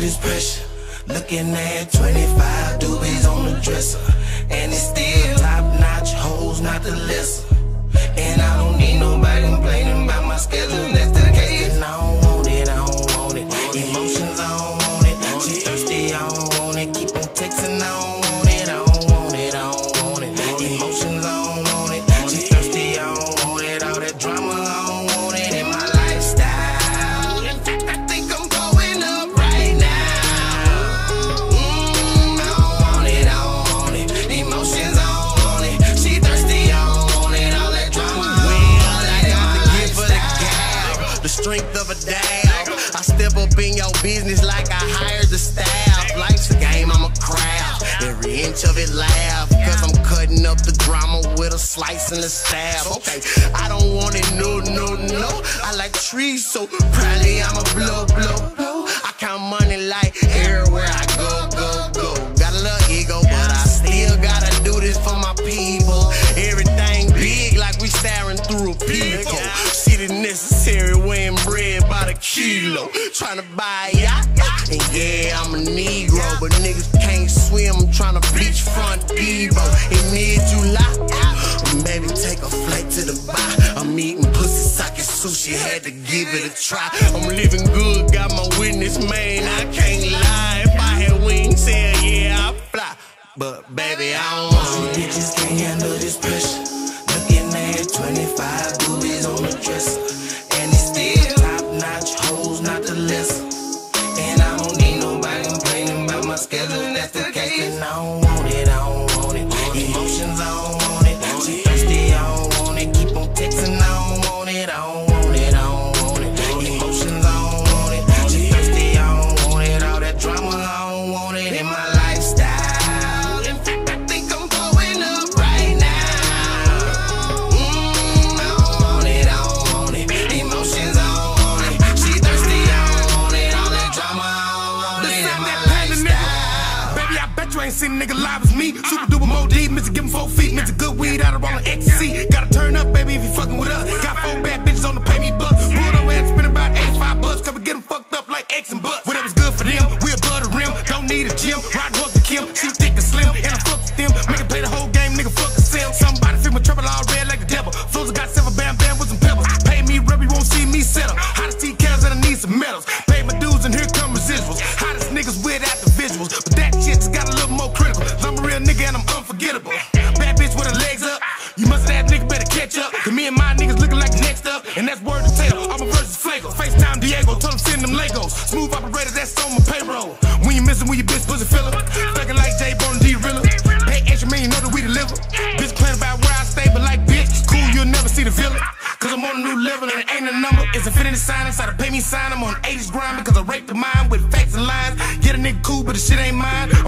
this pressure. Looking at 25 doobies on the dresser, and it's still top-notch hoes, not the lesser. And I don't need nobody complaining about my schedule. That's the case. And I don't want it, I don't want it. Emotions, I don't want it. She thirsty, I don't want it. Keep on texting, I don't want it. I don't want it, I don't want it. Emotions, I don't want it. She thirsty, I don't want it. All that drama, I don't want it in my lifestyle. In fact, I think I'm going up right now. I don't want it, I don't want it. Emotions, I don't want it. She thirsty, I don't want it. All that drama, I got the gift for the gal, the strength of a dab. I step up in your business like I hired the staff. Life's a game, I'm a craft. Every inch of it laugh, cause I'm cutting up the drama with a slice and a stab. Okay, I don't want it, no, no, no. I like trees, so probably I'ma blow, blow, blow. I count money like everywhere I go, go, go. Got a little ego, but I still gotta do this for my people. Everything big like we staring through a peephole. See the necessary weighing bread by the kilo. Tryna buy a yacht, and yeah, I'm a Negro, but niggas can't swim. I'm tryna bleach front Debo in mid-July. Maybe take a flight to Dubai. I'm eating pussy, sake, sushi, had to give it a try. I'm living good, got my witness, man, I can't lie. If I had wings, hell yeah, I'd fly. But baby, I don't want it. Bitches can't handle this pressure. Looking at 25 boobies on the dresser, and it's still top-notch hoes, not the lesser. And I don't need nobody complaining about my schedule, and that's the case. And I don't want it, I don't want it. Emotions, I don't want it. She thirsty, I don't want it. Keep on texting, I don't want it. I don't want it, I don't want it. Emotions, I don't want it. She thirsty, I don't want it. All that drama, I don't want it in my lifestyle. In fact, I think I'm going up right now. I don't want it, I don't want it. Emotions, I don't want it. She thirsty, I don't want it. All that drama, I don't want it in my lifestyle. Baby, I bet you ain't seen a nigga live as me. Super duper Mo D, Mr. Give him 4 feet. Mr. Good weed out of rolling ecstasy. Gotta turn up, baby, if you fucking with us. Got 4 bad bitches on the pay me bucks. Pulled over and spend about 85 bucks. Cause we get them fucked up like X and butts. Whatever's good for them, we above the rim. Don't need a gym, ride work to Kim. She thick and slim, and I fuck with them. Make her play the whole game, nigga, fuck the sim. Somebody feel my trouble all red like the devil. Flows got 7 bam bam with some pebbles. Pay me rub, you won't see me settle. Hottest T-Cals and I need some medals. Pay my dues and here come residuals. Hottest niggas without the visuals. But that shit's got a little more critical. I'm a real nigga and I'm unforgettable. Bad bitch with her legs up. You must have nigga better catch up. Cause me and my niggas looking like next up. And that's word to tell. I'm a versus Flago. FaceTime Diego. Tell him send them Legos. Smooth operator, that's on my payroll. When you missing, when you bitch pussy filler. Fucking like J-Bone and D-Rilla. Pay extra man, you know that we deliver. Bitch playing about where I stay, but like bitch, cool, you'll never see the villain. Cause I'm on a new level and it ain't a number. It's infinity sign inside a pay me sign. I'm on 80s grind because I raped the mind with facts and lines. Get a nigga cool, but the shit ain't mine.